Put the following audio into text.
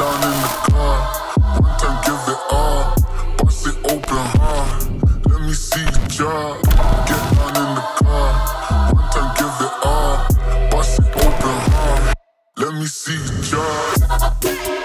down in the car. One time give it all. Bust it open hard. Let me see the job. Get down in the car. One time give it all. Bust it open hard. Let me see the job.